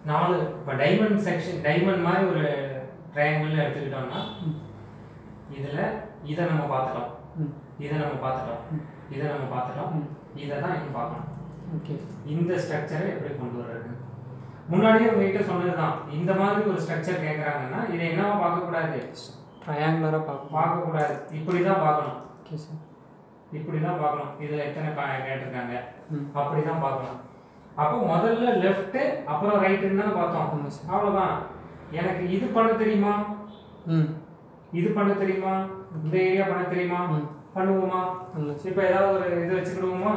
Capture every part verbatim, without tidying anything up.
நாலு இப்போ diamond section diamond மாதிரி ஒரு ட்ரையாங்கிள் எடுத்துக்கிட்டோம்னா இதில் இதை நம்ம பார்த்துட்டோம், இதை நம்ம பார்த்துட்டோம், இதை நம்ம பார்த்துட்டோம், இதை தான் இன்னும் பார்க்கணும். ஓகே, இந்த ஸ்ட்ரக்சரை எப்படி கொண்டு வர்றது? முன்னாடியே உங்ககிட்ட சொன்னது தான், இந்த மாதிரி ஒரு ஸ்ட்ரக்சர் கேட்குறாங்கன்னா இதை என்னவா பார்க்கக்கூடாது, ட்ரையாங்குலராக பார்க்க பார்க்கக்கூடாது, இப்படி தான் பார்க்கணும். ஓகே சார், இப்படி தான் பார்க்கணும். இதில் எத்தனை கேட்டிருக்காங்க அப்படி தான் பார்க்கணும். அப்போ முதல்ல லெஃப்ட்டு அப்புறம் ரைட்டுன்னு தான் பார்த்தோம். அவ்வளோதான். எனக்கு இது பண்ண தெரியுமா, ம் இது பண்ண தெரியுமா, இந்த ஏரியா பண்ண தெரியுமா, பண்ணுவோமா? இப்போ ஏதாவது ஒரு இது வச்சுக்கிடுவோமா,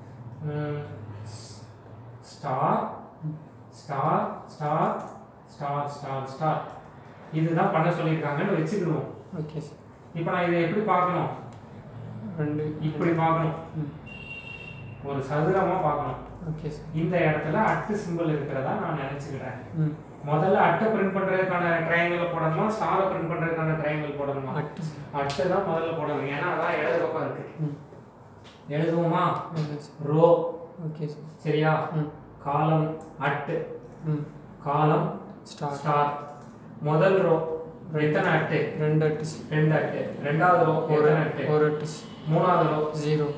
star star star star star star இதுதான் பண்ண சொல்லியிருக்காங்கன்னு வச்சுக்கிடுவோம். Okay sir. இப்போ நான் இதை எப்படி பார்க்கணும், ரெண்டு இப்படி பார்க்கணும், ஒரு சதுரமாக பார்க்கணும். Okay sir. இந்த இடத்துல அட்டு சிம்பிள் இருக்கிறதா நான் நினச்சிக்கிறேன். ம் முதல்ல அட்டை பிரிண்ட் பண்ணுறதுக்கான ட்ரையாங்கிள் போடணுமா, ஸ்டாரை பிரிண்ட் பண்ணுறதுக்கான ட்ரையாங்கிள் போடணுமா? அட்டு அட்டை தான் முதல்ல போடணும், ஏன்னா அதான் இடது பக்கம் இருக்கு. எழுதுவோமா? ரோ. Okay sir. சரியா? ம் காலம் அட்டு, ம் காலம் ஸ்டார் ஸ்டார். முதல் ரோ எத்தனை அட்டு? ரெண்டு அட்டு. ரெண்டு அட்டு. ரெண்டாவது ரோ ஒரு எத்தனை அட்டு? ஒரு அட்டு. மூணாவது ரோ ஜீரோ.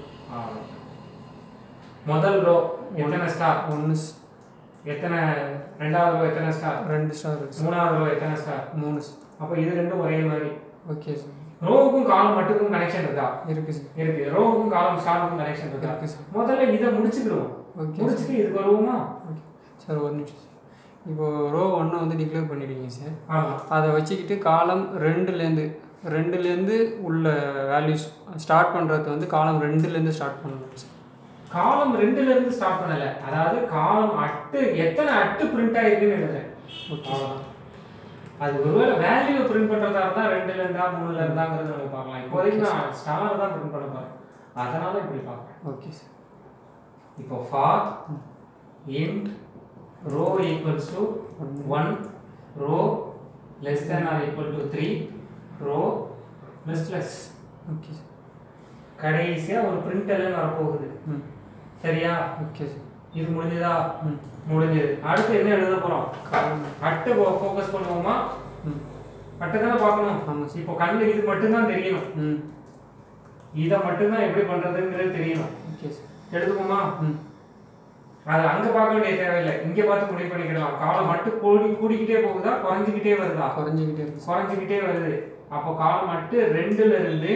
முதல் ரோ எத்தனை ஸ்டார்? ஒன்று. எத்தனை? ரெண்டாவது ரோ எத்தனை ஸ்டார்? ரெண்டு ஸ்டார். மூணாவது ரோ எத்தனை ஸ்டார்? மூணு. அப்போ இது ரெண்டும் ஒரே மாதிரி. Okay sir. ரோவுக்கும் காலம் மட்டுக்கும் கனெக்ஷன் இருக்கா? இருக்கு சார். இருக்கு. ரோவுக்கும் காலம் ஸ்டாருக்கும் கனெக்ஷன் இருக்கா? இருக்கு சார். முதல்ல இதை முடிச்சுக்கிடுவோம். ஓகே முடிச்சுட்டு இதுக்கு வருவோமா? Okay sir. ஒரு நிமிஷம். இப்போ ரோ ஒன்று வந்து டிக்ளேர் பண்ணிடுவீங்க சார். ஆமாம். அதை வச்சுக்கிட்டு காலம் ரெண்டுலேருந்து ரெண்டுலேருந்து உள்ள வேல்யூஸ் ஸ்டார்ட் பண்ணுறது வந்து காலம் ரெண்டுலேருந்து ஸ்டார்ட் பண்ணணும் சார். காலம் ரெண்டுல இருந்து ஸ்டார்ட் பண்ணல, அதாவது காலம் அட்டு எத்தனை அட்டு பிரிண்ட் ஆயிருக்குன்னு எழுதுறேன். ஓகே. அது ஒருவேளை வேல்யூ பிரிண்ட் பண்றதா இருந்தா ரெண்டுல இருந்தா மூணுல இருந்தாங்கிறது நம்ம பார்க்கலாம். இப்போதைக்கு நான் ஸ்டார் தான் பிரிண்ட் பண்ண போறேன், அதனால இப்படி பார்க்குறேன். Okay sir. இப்போ for int row equals to one, row less than or equal to three, row plus plus. Okay sir. கடைசியாக ஒரு பிரிண்ட் எல்லாம் வரப்போகுது. ம் சரியா? Okay sir. இது முடிஞ்சதா? ம் முடிஞ்சது. அடுத்து என்ன எழுத போகிறோம்? காலம் அட்டை ஃபோக்கஸ் பண்ணுவோமா? ம் அட்டை தானே பார்க்கணும். ஆமாம் சார். இப்போ கண்ணில் இது மட்டும்தான் தெரியணும், ம் இதை மட்டும்தான் எப்படி பண்ணுறதுங்கிறது தெரியணும். Okay sir. எழுதுவோமா? ம் அது அங்கே பார்க்க வேண்டிய தேவையில்லை, இங்கே பார்த்து முடிவு பண்ணிக்கிடலாம். காலம் மட்டும் கூடி கூடிக்கிட்டே போகுதா குறைஞ்சிக்கிட்டே வருதா? குறைஞ்சிக்கிட்டே இருக்கு. குறைஞ்சிக்கிட்டே வருது. அப்போ காலம் மட்டும் ரெண்டுல இருந்து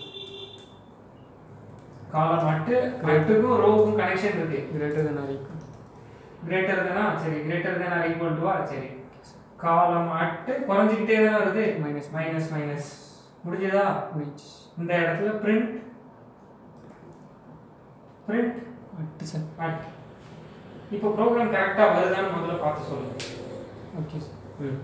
காலம் மட்டும் ரெண்டுக்கும் ரோவுக்கும் கனெக்ஷன் இருக்கு. Greater than or equal. Greater தானா? சரி, கிரேட்டர் தென் ஆர் ஈக்குவல் டுவா? சரி. காலம் அட்டு குறைஞ்சிக்கிட்டே தானே வருது. மைனஸ் மைனஸ் மைனஸ் முடிஞ்சதா? மைனஸ். இந்த இடத்துல print print at sir. At. இப்போ ப்ரோக்ராம் கரெக்டாக வருதான்னு முதல்ல பார்த்து சொல்லுங்க. Okay sir. ம்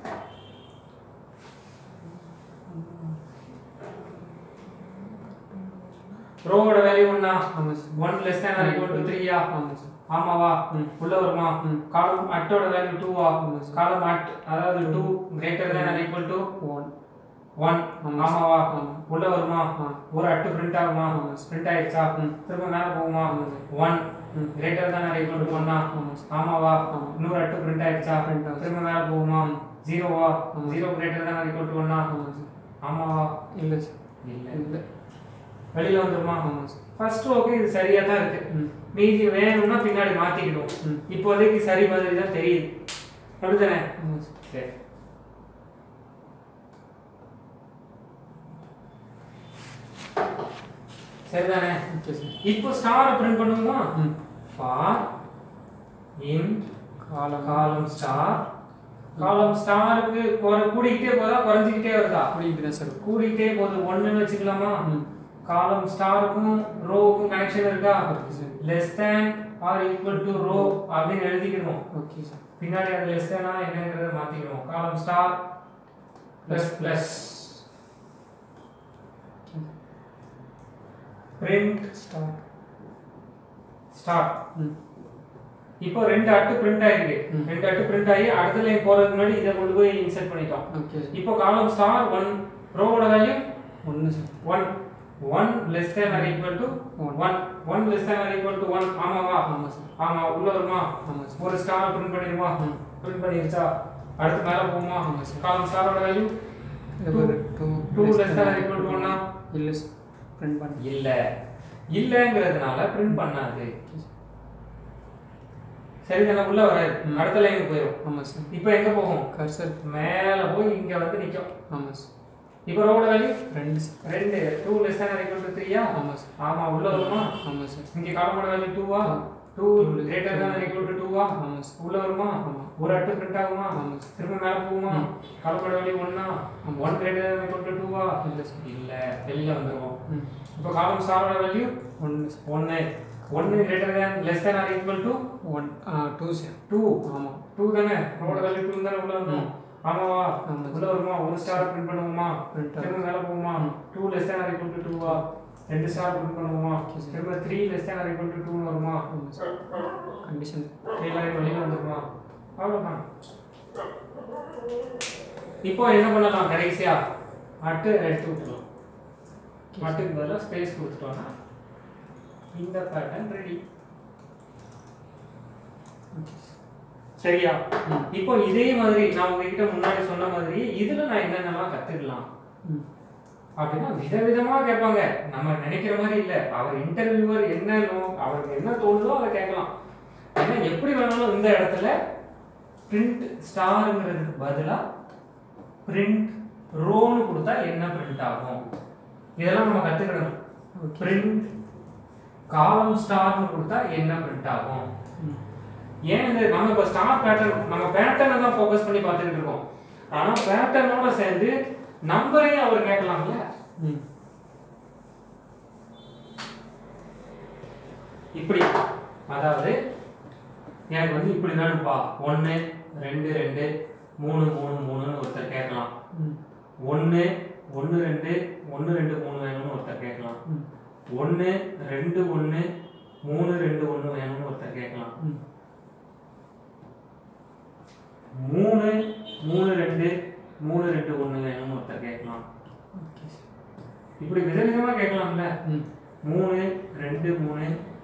ரோவோட வேல்யூ ஒன்னா? ஆமாம் sir. One less than or equal to த்ரீயா? ஆமாம் சார். ஆமாவா? ம் உள்ள வருமா? ம் காலம் அட்டோட வேல்யூ டூவா? ஆமாம் சார். காலம் அட் அதாவது two greater than or equal to one. One. ஆமாம். ஆமாவா? ஆமாம். உள்ள வருமா? ஆ ஒரு அட்டு பிரிண்ட் ஆகுமா? ஆமாம் சார். பிரிண்ட் ஆயிடுச்சா? ம் திரும்ப மேலே போகுமா? ஆமாம் சார். ஒன் ம் greater than or equal to ஒன்னா? ஆமாம் சார். ஆமாவா? ஆமாம். இன்னொரு அட்டு பிரிண்ட் ஆயிடுச்சா? பிரிண்ட் ஆகுது. திரும்ப மேலே போகுமா? ஜீரோவா? ஆமாம். Zero greater than or equal to ஒன்னா? ஆமாம் சார். ஆமாவா? இல்லை சார். இல்லை. இல்லை. வெளியில வந்துருமா? ஆமாம் சார். ஃபர்ஸ்ட் ஓகே, இது சரியா தான் இருக்கு. ம் மீதி வேணும்னா பின்னாடி மாத்திக்கிடுவோம். ம் இப்போதைக்கு சரி மாதிரி தான் தெரியுது. அப்படிதானே? ஆமாம் சார். சரி. சரிதானே? Okay sir. இப்போ ஸ்டாரை பிரிண்ட் பண்ணுவோமா? ம் ஃபார் இன்ட் காலம் காலம் ஸ்டார். காலம் ஸ்டாருக்கு கூடிக்கிட்டே போதா குறைஞ்சிக்கிட்டே வருதா? கூடிக்கிட்டு தான் சார். கூடிக்கிட்டே போகுது. ஒன்றுன்னு வச்சுக்கலாமா? ம் காலம் ஸ்டாருக்கும் ரோவுக்கும் கனெக்ஷன் இருக்கா? Okay sir. Less than or equal to row அப்படின்னு எழுதிக்கணும். Okay sir. பின்னாடி அது லெஸ் தேனா என்னங்கிறத மாத்திக்கணும். Column star plus plus print start. Start. ம் இப்போ ரெண்டு அட்டு பிரிண்ட் ஆயிருக்கு. ம். ரெண்டு அட்டு பிரிண்ட் ஆகி அடுத்த லைன் போறதுக்கு முன்னாடி இதை கொண்டு போய் இன்சர்ட் பண்ணிட்டோம். Okay sir. இப்போ காலம் ஸ்டார் ஒன், ரோவோட வேல்யூ ஒன்று sir. One. One less than or equal to one one less than or equal to one ஆமாவா ஆமாம் சார் ஆமா உள்ள வருமா ஆமாம் சார் ஒரு ஸ்டார் பிரிண்ட் பண்ணிடுமா ம் பிரிண்ட் பண்ணிருச்சா அடுத்து மேல போகுமா ஆமாம் சார் காலம் ஸ்டாரோட வேல்யூ ஒரு two two less than or equal to ஒன்னா இல்லை சார் பிரிண்ட் பண்ணி இல்ல இல்லங்கிறதுனால பிரிண்ட் பண்ணாது சரி தானே உள்ள வராது அடுத்த லைனுக்கு போயிடும் ஆமாம் சார் இப்போ எங்க போகும் கர்சர் மேல போய் இங்க வந்து நிக்கும் ஆமாம் சார் இப்போ ரோட வேல்யூ ரெண்டு சார் ரெண்டு two less than or equal to three ஆமாம் சார் ஆமா உள்ள வருமா ஆமாம் சார் இங்க காலமோட value two ah two greater than or equal to two ah ஆமாம் சார் உள்ள வருமா ஆமாம் ஒரு அட்டு பிரிண்ட் ஆகுமா ஆமாம் சார் திரும்ப மேல போகுமா காலமோட value one ah one greater than or equal to two ah இல்லை சார் இல்ல வெளியில வந்துரும் ம் இப்போ காலம் ஸ்டாரோட வேல்யூ ஒன்று சார் ஒன்னு ஒன்னு greater than less than or equal to one two sir two ஆமாம் டூ தானே ரோட வேல்யூ டூ தானே உள்ள வரணும் ஆமாவா ஆமாம் உள்ள வருமா ஒரு ஸ்டார் பிரிண்ட் பண்ணுவோமா பிரிண்ட் திரும்ப மேல போகுமா two less than or equal to two ah ரெண்டு ஸ்டார் பிரிண்ட் பண்ணுவோமா திரும்ப three less than or equal to two வருமா ஆமாம் சார் கண்டிஷன் த்ரீ லைன் வெளியில வந்துருமா அவ்வளவுதான் இப்போ என்ன பண்ணலாம் கடைசியா அட்டு எடுத்து விட்டுலாம் அட்டுக்கு பதிலாக ஸ்பேஸ் கொடுத்துட்டோம்னா இந்த பேட்டர்ன் ரெடி சரியா இப்போ இதே மாதிரி நான் உங்ககிட்ட முன்னாடி சொன்ன மாதிரி இதுல நான் என்னென்னலாம் கத்துக்கலாம் அப்படின்னா விதவிதமா கேட்பாங்க நம்ம நினைக்கிற மாதிரி இல்ல அவர் இன்டர்வியூவர் என்ன அவருக்கு என்ன தோணுதோ அதை கேட்கலாம் ஏன்னா எப்படி வேணாலும் இந்த இடத்துல பிரிண்ட் ஸ்டார்ங்கிறதுக்கு பதிலா பிரிண்ட் ரோன்னு கொடுத்தா என்ன பிரிண்ட் ஆகும் இதெல்லாம் நம்ம கத்துக்கணும் பிரிண்ட் காலம் ஸ்டார்னு கொடுத்தா என்ன பிரிண்ட் ஆகும் ஏன் இந்த நம்ம இப்ப ஸ்டார் பேட்டர்ன் நம்ம பேட்டர்னை தான் ஃபோக்கஸ் பண்ணி பார்த்துட்டு இருக்கோம் ஆனா பேட்டர்னோட சேர்ந்து நம்பரையும் அவர் கேட்கலாம்ல இப்படி அதாவது எனக்கு வந்து இப்படி வேணும்பா ஒன்னு ரெண்டு ரெண்டு மூணு மூணு மூணுன்னு ஒருத்தர் கேட்கலாம் ஒன்னு ஒன்னு ரெண்டு ஒன்னு ரெண்டு மூணு வேணும்னு ஒருத்தர் கேட்கலாம் ஒன்னு ரெண்டு ஒன்னு மூணு ரெண்டு ஒன்னு வேணும்னு ஒருத்தர் கேட்கலாம் மூணு மூணு ரெண்டு மூணு ரெண்டு ஒன்னு வேணும்னு ஒருத்தர் கேட்கலாம் இப்படி விதவிதமா கேட்கலாம்ல மூணு ரெண்டு மூணு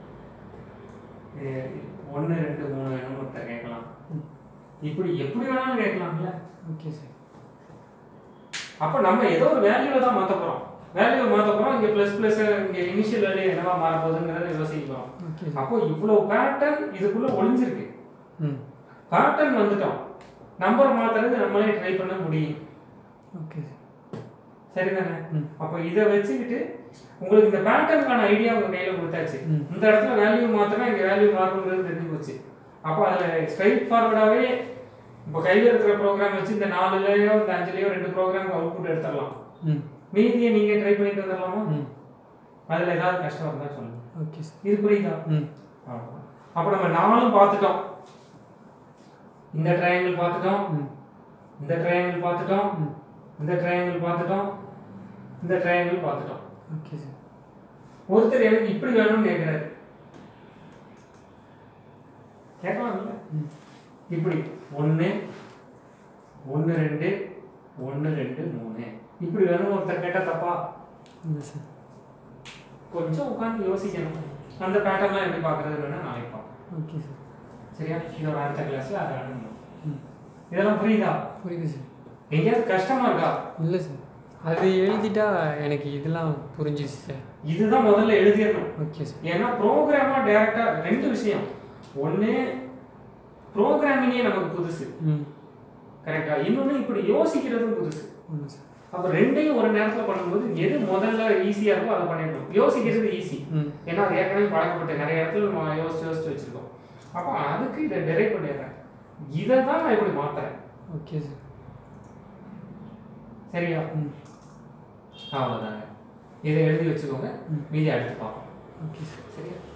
ஒன்னு ரெண்டு மூணு வேணும்னு ஒருத்தர் கேட்கலாம் இப்படி எப்படி வேணாலும் கேட்கலாம்ல ஓகே சார் அப்ப நம்ம ஏதோ ஒரு வேல்யூவை தான் மாத்த போறோம் வேல்யூவை மாத்த போறோம் இங்க பிளஸ் பிளஸ் இங்க இனிஷியல் வேல்யூ என்னவா மாற போகுதுங்கறத யோசிக்க போறோம் அப்போ இவ்வளவு பேட்டர்ன் இதுக்குள்ள ஒளிஞ்சிருக்கு பேட்டர்ன் வந்துட்டோம் நம்பர் மாத்துறது நம்மளே ட்ரை பண்ண முடியும் ஓகே சரிதானே அப்போ இத வச்சுக்கிட்டு உங்களுக்கு இந்த பேட்டர்னுக்கான ஐடியா உங்க கையில கொடுத்தாச்சு இந்த இடத்துல வேல்யூ மாத்தினா இங்க வேல்யூ மாறுங்கிறது தெரிஞ்சு போச்சு அப்போ அதுல ஸ்ட்ரைட் ஃபார்வர்டாவே இப்போ கையில இருக்கிற ப்ரோக்ராம் வச்சு இந்த நாலுலயோ இந்த அஞ்சுலயோ ரெண்டு ப்ரோக்ராம் அவுட்புட் எடுத்துடலாம் மீதியை நீங்க ட்ரை பண்ணிட்டு வந்துடலாமா அதுல ஏதாவது கஷ்டம் இருந்தா சொல்லுங்க ஓகே இது புரியுதா அப்ப நம்ம நாலும் பார்த்துட்டோம் இந்த ட்ரையாங்கிள் பார்த்துட்டோம் இந்த ட்ரையாங்கிள் பார்த்துட்டோம் இந்த ட்ரையாங்கிள் பார்த்துட்டோம் இந்த ட்ரையாங்கிள் பார்த்துட்டோம் ஓகே சார் ஒருத்தர் எனக்கு இப்படி வேணும்னு கேட்கிறாரு கேட்கலாம்ல இப்படி ஒன்னு ஒன்னு ரெண்டு ஒன்னு ரெண்டு மூணு இப்படி வேணும் ஒருத்தர் கேட்டா தப்பா சார் கொஞ்சம் உட்காந்து யோசிக்கணும் அந்த பேட்டர்ன்லாம் எப்படி பார்க்கறது வேணா நாளைக்கு பார்ப்போம் ஓகே சார் சரியா இதோட அடுத்த கிளாஸ்ல அதை அணுகணும் இதெல்லாம் புரியுதா புரியுது சார் எங்கேயாவது கஷ்டமா இருக்கா இல்லை சார் அது எழுதிட்டா எனக்கு இதெல்லாம் புரிஞ்சிச்சு சார் இதுதான் முதல்ல எழுதிடணும் ஓகே சார் ஏன்னா ப்ரோக்ராமா டைரக்டா ரெண்டு விஷயம் ஒன்று ப்ரோக்ராமிங்கே நமக்கு புதுசு கரெக்டா இன்னொன்று இப்படி யோசிக்கிறதும் புதுசு அப்போ ரெண்டையும் ஒரு நேரத்தில் பண்ணும்போது எது முதல்ல ஈஸியாக இருக்கோ அதை பண்ணிடணும் யோசிக்கிறது ஈஸி ஏன்னா அது ஏற்கனவே பழக்கப்பட்டு நிறைய இடத்துல நம்ம யோசிச்சு யோசிச்சு வச்சிருக்கோம் அப்போ அதுக்கு இதை டெரைவ் பண்ணிடுறேன் இதை தான் நான் இப்படி மாத்துறேன் ஓகே சார் சரியா அவ்வளோதாங்க இதை எழுதி வச்சுக்கோங்க மீதி அடுத்து பார்ப்போம் ஓகே சார் சரியா